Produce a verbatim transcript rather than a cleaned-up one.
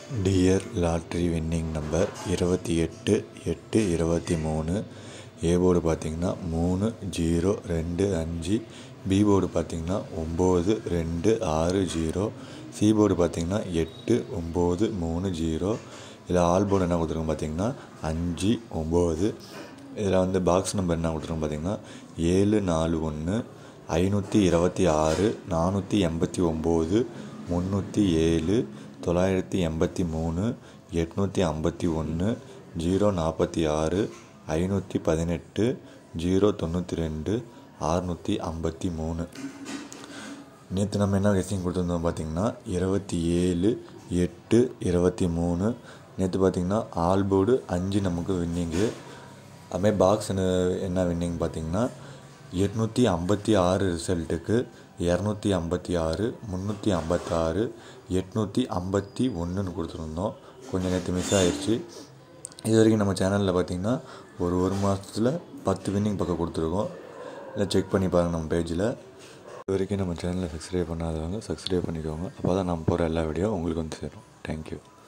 Dear lottery winning number இருபத்தி எட்டு எட்டு இருபத்தி மூணு. ஏ போர்டு பார்த்திங்கன்னா மூணு ஜீரோ ரெண்டு அஞ்சு. பி போர்டு பார்த்திங்கன்னா ஒம்பது ரெண்டு ஆறு ஜீரோ. சி போர்டு பார்த்திங்கன்னா எட்டு ஒம்பது மூணு ஜீரோ. இதில் ஆல் போர்டு என்ன கொடுத்துருக்கோம் பார்த்திங்கன்னா அஞ்சு ஒம்பது. இதில் வந்து பாக்ஸ் நம்பர் என்ன கொடுத்துருக்கோம் பார்த்திங்கன்னா ஏழு நாலு ஒன்று ஐநூற்றி இருபத்தி ஆறு நானூற்றி எண்பத்தி ஒம்பது முந்நூற்றி ஏழு தொள்ளாயிரத்தி எண்பத்தி மூணு எட்நூற்றி ஐம்பத்தி ஒன்று ஜீரோ நாற்பத்தி ஆறு ஐநூற்றி பதினெட்டு ஜீரோ தொண்ணூற்றி ரெண்டு அறுநூற்றி ஐம்பத்தி மூணு. நேற்று நம்ம என்ன கெஸ்ஸிங் கொடுத்துருந்தோம் பார்த்திங்கன்னா இருபத்தி ஏழு எட்டு இருபத்தி மூணு. நேற்று பார்த்திங்கன்னா ஆல் போர்டு அஞ்சு நமக்கு வின்னிங்கு. அதுமாதிரி பாக்ஸ் என்ன வின்னிங் பார்த்திங்கன்னா எட்நூற்றி ஐம்பத்தி ஆறு ரிசல்ட்டுக்கு இரநூத்தி ஐம்பத்தி ஆறு முந்நூற்றி ஐம்பத்தாறு எட்நூற்றி ஐம்பத்தி ஒன்றுன்னு கொடுத்துருந்தோம். கொஞ்சம் நேற்று மிஸ் ஆகிடுச்சு. இது வரைக்கும் நம்ம சேனலில் பார்த்திங்கன்னா ஒரு ஒரு மாதத்தில் பத்து வின்னிங் பக்கம் கொடுத்துருக்கோம். இல்லை செக் பண்ணி பாருங்கள் நம்ம பேஜில். இது வரைக்கும் நம்ம சேனலை சப்ஸ்கிரைப் பண்ணாதவங்க சப்ஸ்கிரைப் பண்ணிக்கோங்க. அப்போ தான் நம்ம போகிற எல்லா வீடியோ உங்களுக்கு வந்து சேரும். தேங்க்யூ.